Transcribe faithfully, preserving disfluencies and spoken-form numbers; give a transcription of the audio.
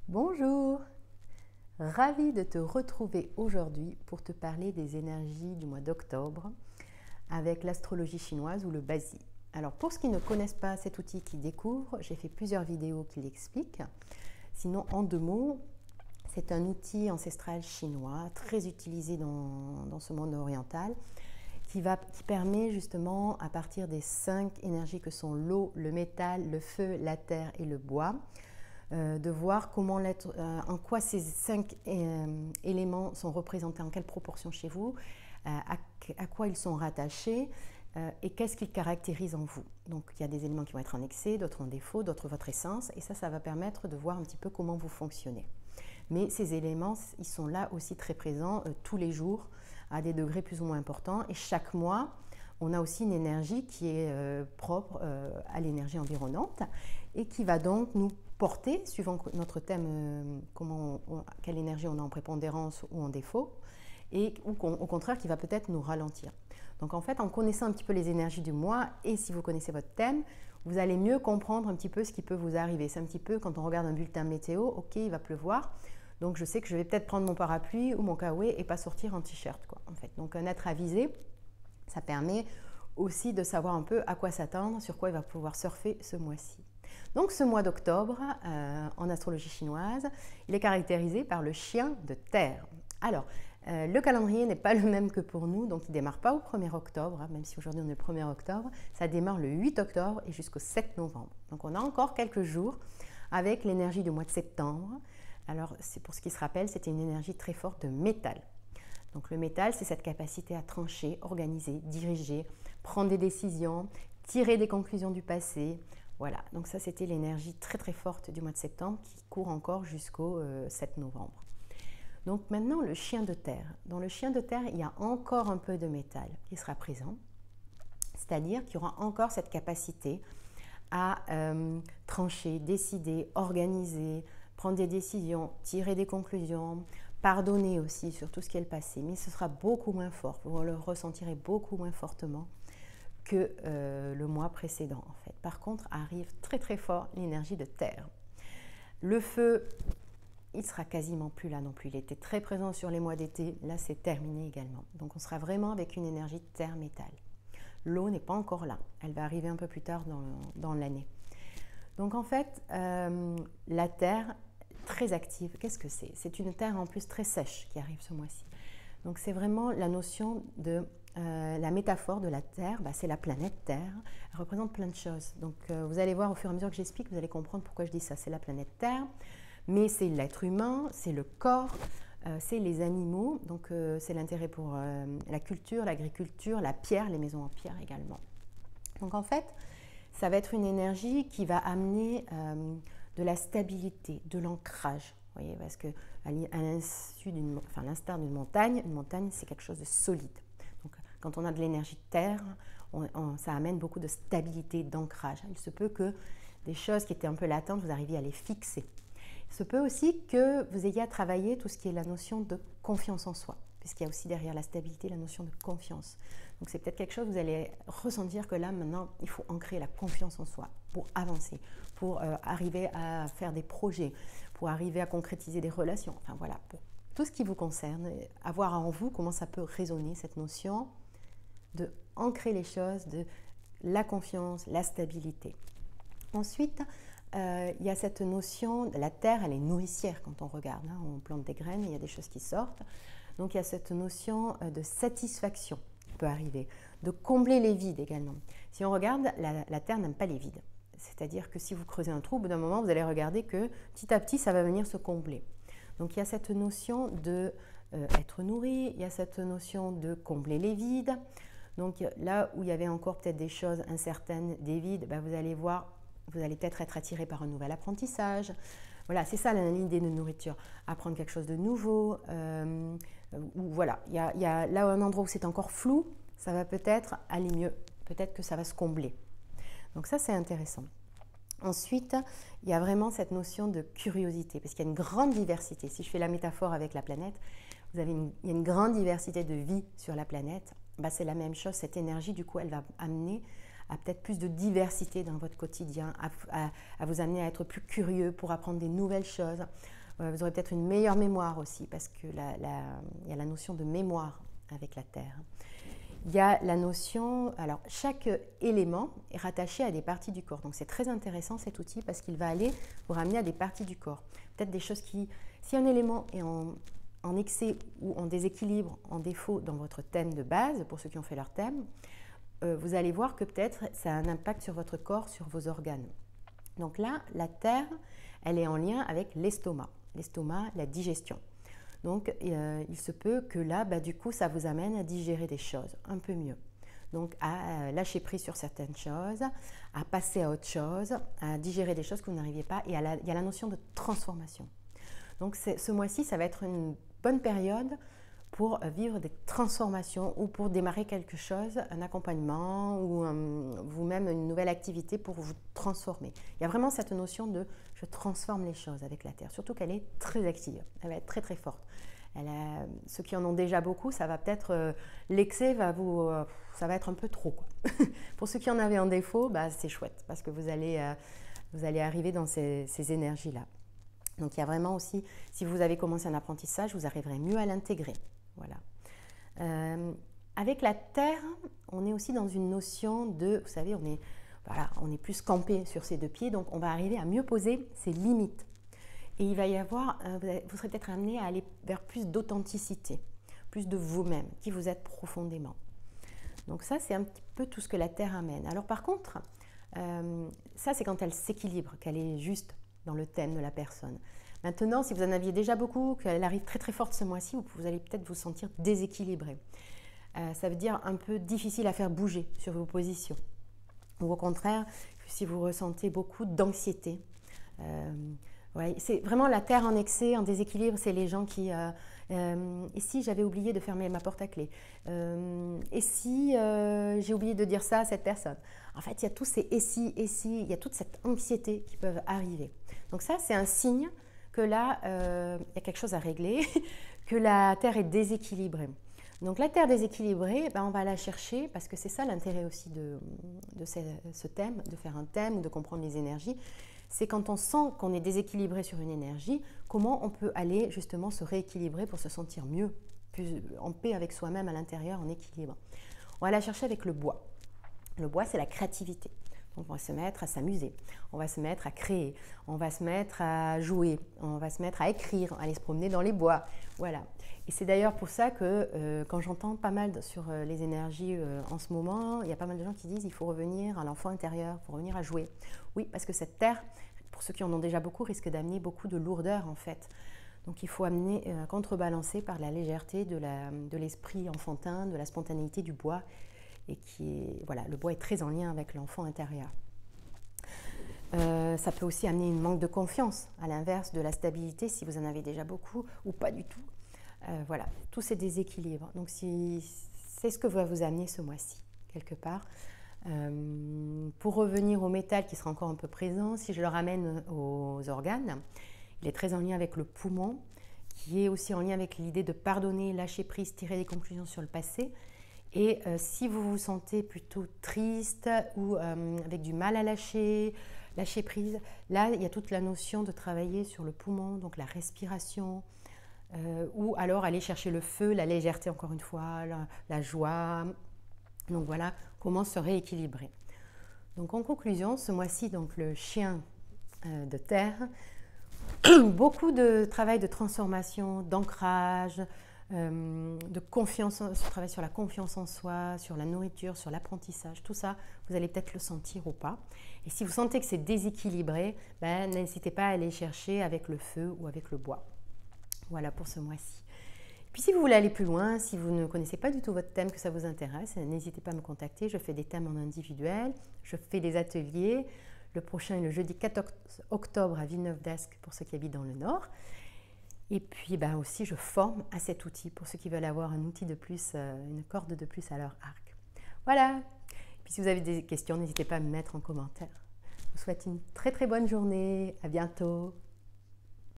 Bonjour, ravie de te retrouver aujourd'hui pour te parler des énergies du mois d'octobre avec l'astrologie chinoise ou le Bazi. Alors pour ceux qui ne connaissent pas cet outil qui découvrent, j'ai fait plusieurs vidéos qui l'expliquent. Sinon, en deux mots, c'est un outil ancestral chinois très utilisé dans, dans ce monde oriental qui, va, qui permet justement à partir des cinq énergies que sont l'eau, le métal, le feu, la terre et le bois, Euh, de voir comment l'être, euh, en quoi ces cinq euh, éléments sont représentés, en quelle proportion chez vous, euh, à, à quoi ils sont rattachés euh, et qu'est-ce qu'ils caractérisent en vous. Donc il y a des éléments qui vont être en excès, d'autres en défaut, d'autres votre essence, et ça, ça va permettre de voir un petit peu comment vous fonctionnez. Mais ces éléments, ils sont là aussi très présents euh, tous les jours, à des degrés plus ou moins importants, et chaque mois, on a aussi une énergie qui est euh, propre euh, à l'énergie environnante et qui va donc nous porter, suivant notre thème, euh, comment on, quelle énergie on a en prépondérance ou en défaut, et ou au contraire qui va peut-être nous ralentir. Donc en fait, en connaissant un petit peu les énergies du mois et si vous connaissez votre thème, vous allez mieux comprendre un petit peu ce qui peut vous arriver. C'est un petit peu quand on regarde un bulletin météo, ok, il va pleuvoir, donc je sais que je vais peut-être prendre mon parapluie ou mon kawaii et pas sortir en t-shirt, quoi, en fait. Donc un être avisé, ça permet aussi de savoir un peu à quoi s'attendre, sur quoi il va pouvoir surfer ce mois-ci. Donc ce mois d'octobre, euh, en astrologie chinoise, il est caractérisé par le chien de terre. Alors, euh, le calendrier n'est pas le même que pour nous, donc il ne démarre pas au premier octobre, hein, même si aujourd'hui on est le premier octobre, ça démarre le huit octobre et jusqu'au sept novembre. Donc on a encore quelques jours avec l'énergie du mois de septembre. Alors, c'est pour ce qui se rappelle, c'était une énergie très forte de métal. Donc le métal, c'est cette capacité à trancher, organiser, diriger, prendre des décisions, tirer des conclusions du passé. Voilà, donc ça c'était l'énergie très très forte du mois de septembre qui court encore jusqu'au euh, sept novembre. Donc maintenant le chien de terre. Dans le chien de terre, il y a encore un peu de métal qui sera présent, c'est-à-dire qu'il y aura encore cette capacité à euh, trancher, décider, organiser, prendre des décisions, tirer des conclusions, pardonner aussi sur tout ce qui est le passé, mais ce sera beaucoup moins fort, vous le ressentirez beaucoup moins fortement que euh, le mois précédent en fait. Par contre, arrive très très fort l'énergie de terre. Le feu, il sera quasiment plus là non plus, il était très présent sur les mois d'été, là c'est terminé également. Donc on sera vraiment avec une énergie terre-métal. L'eau n'est pas encore là, elle va arriver un peu plus tard dans, dans l'année. Donc en fait, euh, la terre, très active, qu'est-ce que c'est? C'est une terre en plus très sèche qui arrive ce mois-ci. Donc c'est vraiment la notion de euh, la métaphore de la Terre, bah, c'est la planète Terre, elle représente plein de choses. Donc euh, vous allez voir au fur et à mesure que j'explique, vous allez comprendre pourquoi je dis ça. C'est la planète Terre, mais c'est l'être humain, c'est le corps, euh, c'est les animaux, donc euh, c'est l'intérêt pour euh, la culture, l'agriculture, la pierre, les maisons en pierre également. Donc en fait, ça va être une énergie qui va amener euh, de la stabilité, de l'ancrage. Vous voyez, parce que à l'instar d'une, enfin, l'instar d'une montagne, une montagne c'est quelque chose de solide. Donc quand on a de l'énergie de terre, on, on, ça amène beaucoup de stabilité, d'ancrage. Il se peut que des choses qui étaient un peu latentes, vous arriviez à les fixer. Il se peut aussi que vous ayez à travailler tout ce qui est la notion de confiance en soi, puisqu'il y a aussi derrière la stabilité la notion de confiance. Donc c'est peut-être quelque chose, vous allez ressentir que là maintenant, il faut ancrer la confiance en soi pour avancer, pour euh, arriver à faire des projets, pour arriver à concrétiser des relations. Enfin voilà, pour tout ce qui vous concerne, avoir en vous comment ça peut résonner cette notion de ancrer les choses, de la confiance, la stabilité. Ensuite, euh, il y a cette notion, de la terre, elle est nourricière quand on regarde, hein, on plante des graines, il y a des choses qui sortent. Donc il y a cette notion de satisfaction qui peut arriver, de combler les vides également. Si on regarde, la, la terre n'aime pas les vides. C'est-à-dire que si vous creusez un trou, au bout d'un moment, vous allez regarder que petit à petit, ça va venir se combler. Donc il y a cette notion de euh, être nourri, il y a cette notion de combler les vides. Donc là où il y avait encore peut-être des choses incertaines, des vides, ben, vous allez voir, vous allez peut-être être attiré par un nouvel apprentissage. Voilà, c'est ça l'idée de nourriture, apprendre quelque chose de nouveau. Euh, ou voilà, il y a, il y a là un endroit où c'est encore flou, ça va peut-être aller mieux, peut-être que ça va se combler. Donc ça, c'est intéressant. Ensuite, il y a vraiment cette notion de curiosité, parce qu'il y a une grande diversité. Si je fais la métaphore avec la planète, vous avez une, il y a une grande diversité de vie sur la planète. Bah, c'est la même chose, cette énergie, du coup, elle va amener à peut-être plus de diversité dans votre quotidien, à, à, à vous amener à être plus curieux pour apprendre des nouvelles choses. Euh, vous aurez peut-être une meilleure mémoire aussi, parce qu'il y a la notion de mémoire avec la Terre. Il y a la notion, alors chaque élément est rattaché à des parties du corps. Donc c'est très intéressant cet outil parce qu'il va aller vous ramener à des parties du corps. Peut-être des choses qui, si un élément est en, en excès ou en déséquilibre, en défaut dans votre thème de base, pour ceux qui ont fait leur thème, euh, vous allez voir que peut-être ça a un impact sur votre corps, sur vos organes. Donc là, la Terre, elle est en lien avec l'estomac, l'estomac, la digestion. Donc, euh, il se peut que là, bah, du coup, ça vous amène à digérer des choses un peu mieux. Donc, à euh, lâcher prise sur certaines choses, à passer à autre chose, à digérer des choses que vous n'arriviez pas. Et à la, il y a la notion de transformation. Donc, ce mois-ci, ça va être une bonne période pour vivre des transformations ou pour démarrer quelque chose, un accompagnement ou um, vous-même une nouvelle activité pour vous transformer. Il y a vraiment cette notion de « je transforme les choses » avec la Terre, surtout qu'elle est très active, elle va être très très forte. Elle a, ceux qui en ont déjà beaucoup, ça va peut-être, euh, l'excès va vous, euh, ça va être un peu trop, quoi. Pour ceux qui en avaient en défaut, bah, c'est chouette parce que vous allez, euh, vous allez arriver dans ces, ces énergies-là. Donc il y a vraiment aussi, si vous avez commencé un apprentissage, vous arriverez mieux à l'intégrer. Voilà. Euh, avec la Terre, on est aussi dans une notion de, vous savez, on est, voilà, on est plus campé sur ses deux pieds, donc on va arriver à mieux poser ses limites. Et il va y avoir, euh, vous serez peut-être amené à aller vers plus d'authenticité, plus de vous-même, qui vous êtes profondément. Donc ça, c'est un petit peu tout ce que la Terre amène. Alors par contre, euh, ça c'est quand elle s'équilibre, qu'elle est juste dans le thème de la personne. Maintenant, si vous en aviez déjà beaucoup, qu'elle arrive très très forte ce mois-ci, vous allez peut-être vous sentir déséquilibré. Euh, ça veut dire un peu difficile à faire bouger sur vos positions. Ou au contraire, si vous ressentez beaucoup d'anxiété. Euh, ouais, c'est vraiment la Terre en excès, en déséquilibre, c'est les gens qui... Euh, euh, et si j'avais oublié de fermer ma porte à clé euh, Et si euh, j'ai oublié de dire ça à cette personne? En fait, il y a tous ces et si, et si, il y a toute cette anxiété qui peuvent arriver. Donc ça, c'est un signe que là, euh, il y a quelque chose à régler, que la Terre est déséquilibrée. Donc la Terre déséquilibrée, ben, on va la chercher, parce que c'est ça l'intérêt aussi de, de ce, ce thème, de faire un thème ou de comprendre les énergies, c'est quand on sent qu'on est déséquilibré sur une énergie, comment on peut aller justement se rééquilibrer pour se sentir mieux, plus en paix avec soi-même à l'intérieur, en équilibre. On va la chercher avec le bois. Le bois, c'est la créativité. On va se mettre à s'amuser, on va se mettre à créer, on va se mettre à jouer, on va se mettre à écrire, à aller se promener dans les bois. Voilà. Et c'est d'ailleurs pour ça que euh, quand j'entends pas mal sur euh, les énergies euh, en ce moment, il y a pas mal de gens qui disent qu'il faut revenir à l'enfant intérieur, il faut revenir à jouer. Oui, parce que cette terre, pour ceux qui en ont déjà beaucoup, risque d'amener beaucoup de lourdeur en fait. Donc il faut amener, euh, contrebalancer par la légèreté de la, de l'esprit enfantin, de la spontanéité du bois. Et qui est, voilà, le bois est très en lien avec l'enfant intérieur. Euh, ça peut aussi amener une manque de confiance, à l'inverse de la stabilité, si vous en avez déjà beaucoup ou pas du tout. Euh, voilà, tous ces déséquilibres. Donc, si, c'est ce que va vous amener ce mois-ci, quelque part. Euh, pour revenir au métal qui sera encore un peu présent, si je le ramène aux organes, il est très en lien avec le poumon, qui est aussi en lien avec l'idée de pardonner, lâcher prise, tirer des conclusions sur le passé. Et euh, si vous vous sentez plutôt triste ou euh, avec du mal à lâcher, lâcher prise, là, il y a toute la notion de travailler sur le poumon, donc la respiration, euh, ou alors aller chercher le feu, la légèreté, encore une fois, la, la joie. Donc voilà, comment se rééquilibrer. Donc en conclusion, ce mois-ci, donc le chien euh, de terre, beaucoup de travail de transformation, d'ancrage, Euh, de confiance, ce travail sur la confiance en soi, sur la nourriture, sur l'apprentissage, tout ça, vous allez peut-être le sentir ou pas. Et si vous sentez que c'est déséquilibré, ben, n'hésitez pas à aller chercher avec le feu ou avec le bois. Voilà pour ce mois-ci. Puis si vous voulez aller plus loin, si vous ne connaissez pas du tout votre thème, que ça vous intéresse, n'hésitez pas à me contacter. Je fais des thèmes en individuel, je fais des ateliers. Le prochain est le jeudi quatorze octobre à Villeneuve-d'Ascq pour ceux qui habitent dans le Nord. Et puis ben aussi, je forme à cet outil pour ceux qui veulent avoir un outil de plus, une corde de plus à leur arc. Voilà. Et puis si vous avez des questions, n'hésitez pas à me mettre en commentaire. Je vous souhaite une très très bonne journée. À bientôt.